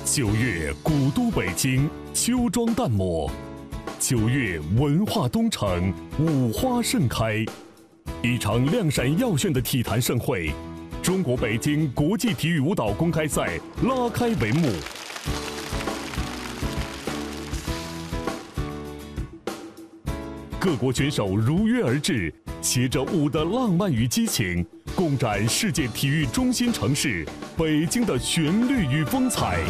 9月，古都北京，秋装淡抹；9月，文化东城，五花盛开。一场亮闪耀炫的体坛盛会——中国北京国际体育舞蹈公开赛拉开帷幕。各国选手如约而至，携着舞的浪漫与激情，共展世界体育中心城市北京的旋律与风采。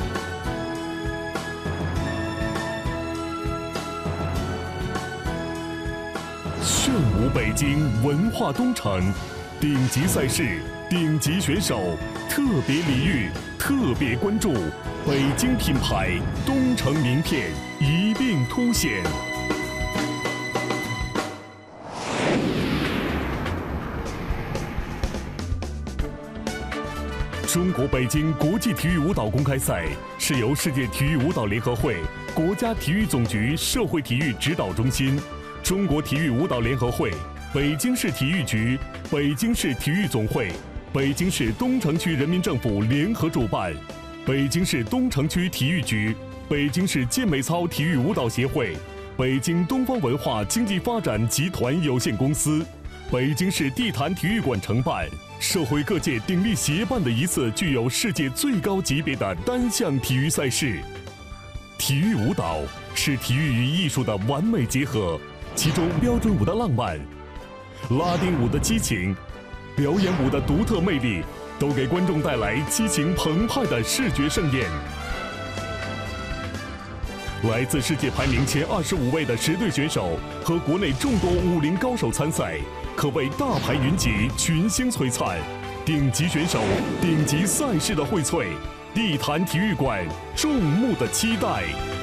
炫舞北京，文化东城，顶级赛事，顶级选手，特别礼遇，特别关注，北京品牌，东城名片一并凸显。中国北京国际体育舞蹈公开赛是由世界体育舞蹈联合会、国家体育总局社会体育指导中心、中国体育舞蹈联合会、北京市体育局、北京市体育总会、北京市东城区人民政府联合主办，北京市东城区体育局、北京市健美操体育舞蹈协会、北京东方文化经济发展集团有限公司、北京市地坛体育馆承办，社会各界鼎力协办的一次具有世界最高级别的单项体育赛事。体育舞蹈是体育与艺术的完美结合，其中标准舞的浪漫、拉丁舞的激情、表演舞的独特魅力，都给观众带来激情澎湃的视觉盛宴。来自世界排名前25位的10队选手和国内众多武林高手参赛，可谓大牌云集，群星璀璨，顶级选手、顶级赛事的荟萃，地坛体育馆众目的期待。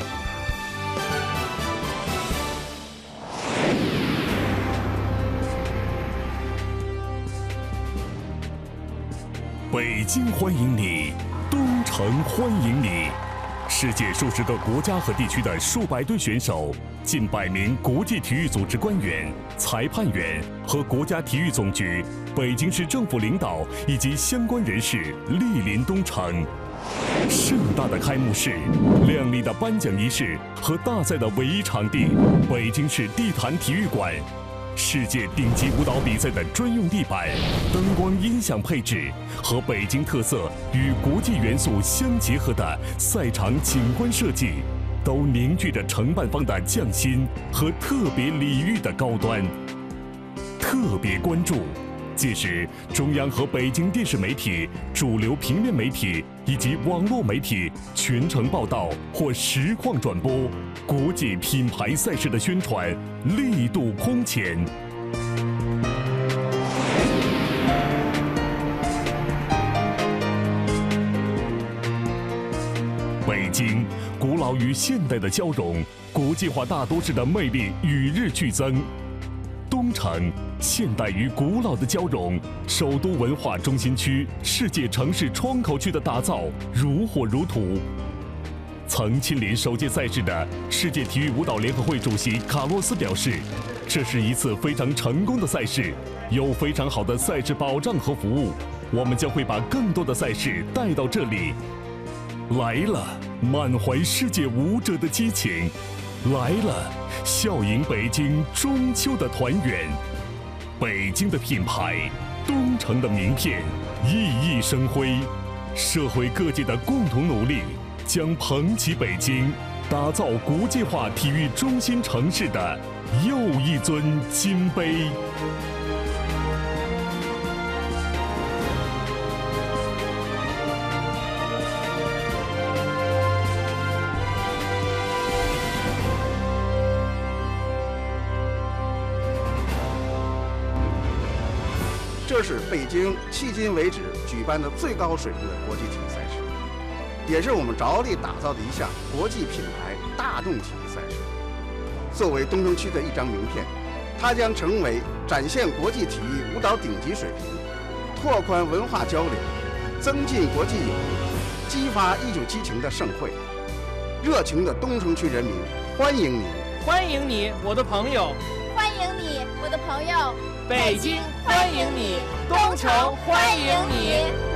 北京欢迎你，东城欢迎你。世界数十个国家和地区的数百队选手，近100名国际体育组织官员、裁判员和国家体育总局、北京市政府领导以及相关人士莅临东城。盛大的开幕式、亮丽的颁奖仪式和大赛的唯一场地——北京市地坛体育馆。世界顶级舞蹈比赛的专用地板、灯光音响配置和北京特色与国际元素相结合的赛场景观设计，都凝聚着承办方的匠心和特别礼遇的高端。特别关注：届时，中央和北京电视媒体、主流平面媒体以及网络媒体全程报道或实况转播，国际品牌赛事的宣传力度空前。北京，古老与现代的交融，国际化大都市的魅力与日俱增。东城，现代与古老的交融，首都文化中心区、世界城市窗口区的打造如火如荼。曾亲临首届赛事的世界体育舞蹈联合会主席卡洛斯表示，这是一次非常成功的赛事，有非常好的赛事保障和服务，我们将会把更多的赛事带到这里。来了，满怀世界舞者的激情；来了，笑迎北京中秋的团圆。北京的品牌，东城的名片，熠熠生辉。社会各界的共同努力，将捧起北京，打造国际化体育中心城市的又一尊金杯。 这是北京迄今为止举办的最高水平的国际体育赛事，也是我们着力打造的一项国际品牌大众体育赛事。作为东城区的一张名片，它将成为展现国际体育舞蹈顶级水平、拓宽文化交流、增进国际友谊、激发艺术激情的盛会。热情的东城区人民欢迎你， 欢迎你，我的朋友！ 欢迎你，我的朋友！ 北京欢迎你，东城欢迎你。